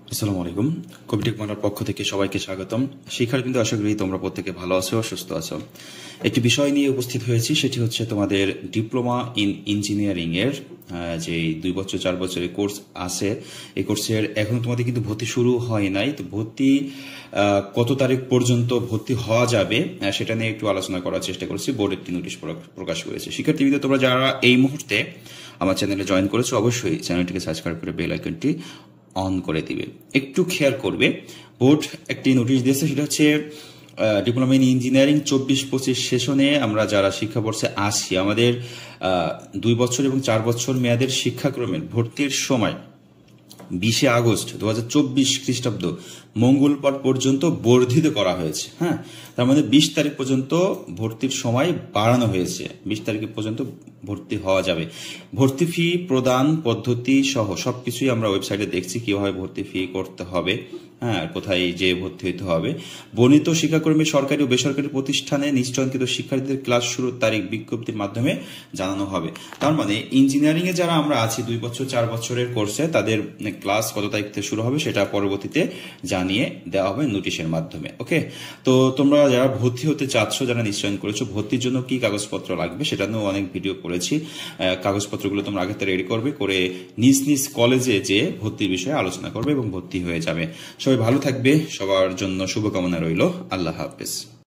আসসালামু আলাইকুম। কবিটেক বাংলার পক্ষ থেকে সবাইকে স্বাগতম। শিক্ষার্থীবৃন্দ, আশা করি তোমরা প্রত্যেকে ভালো আছো, সুস্থ আছো। একটি বিষয় নিয়ে উপস্থিত হয়েছি, সেটি হচ্ছে তোমাদের ডিপ্লোমা ইন ইঞ্জিনিয়ারিং এর যে 2 বছর 4 বছরের কোর্স আছে, এই কোর্সের এখনো তোমাদের কিন্তু ভর্তি শুরু হয় নাই। তো ভর্তি কত তারিখ পর্যন্ত ভর্তি হওয়া যাবে সেটা নিয়ে একটু আলোচনা করার চেষ্টা করেছি। বোর্ড একটি নোটিশ প্রকাশ করেছে। শিক্ষার্থীবৃন্দ, তোমরা যারা এই মুহূর্তে আমার চ্যানেলে জয়েন করেছো, অবশ্যই চ্যানেলটিকে সাবস্ক্রাইব করে বেল আইকনটি অন করে দিবে। একটু খেয়াল করবে, বোর্ড একটি নোটিশ দিয়েছে, সেটা হচ্ছে ডিপ্লোমা ইন ইঞ্জিনিয়ারিং 24-25 সেশনে আমরা যারা শিক্ষাবর্ষে আসি, আমাদের 2 বছর এবং 4 বছর মেয়াদের শিক্ষাক্রমের ভর্তির সময় 20 আগস্ট 2024 খ্রিস্টাব্দ মঙ্গলবার পর্যন্ত বর্ধিত করা হয়েছে। হ্যাঁ, তার মানে 20 তারিখ পর্যন্ত ভর্তির সময় বাড়ানো হয়েছে। 20 তারিখ পর্যন্ত ভর্তি হওয়া যাবে। ভর্তি ফি প্রদান পদ্ধতি সহ সবকিছুই আমরা ওয়েবসাইটে দেখছি, কিভাবে ভর্তি ফি করতে হবে, হ্যাঁ, কোথায় যে ভর্তি হতে হবে। বর্ণিত শিক্ষাকর্মী সরকারি ও বেসরকারি প্রতিষ্ঠানে নিশ্চয়কৃত শিক্ষার্থীদের ক্লাস শুরুর তারিখ বিজ্ঞপ্তির মাধ্যমে জানানো হবে। তার মানে ইঞ্জিনিয়ারিং এ যারা আমরা আছি 2 বছর 4 বছরের কোর্সে, তাদের ক্লাস কত তারিখ থেকে শুরু হবে সেটা পরবর্তীতে জানিয়ে দেওয়া হবে নোটিশের মাধ্যমে। ওকে, তো তোমরা যারা ভর্তি হতে চাচ্ছ, যারা নিশ্চয়ন করেছো, ভর্তির জন্য কি কাগজপত্র লাগবে সেটা নিয়েও অনেক ভিডিও করেছি। কাগজপত্রগুলো তোমরা আগে থেকে রেডি করবে, করে নিজ নিজ কলেজে যে ভর্তির বিষয়ে আলোচনা করবে এবং ভর্তি হয়ে যাবে। সবাই ভালো থাকবে, সবার জন্য শুভকামনা রইল। আল্লাহ হাফেজ।